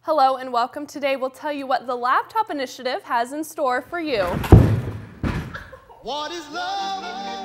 Hello and welcome. Today we'll tell you what the Laptop Initiative has in store for you. What is love?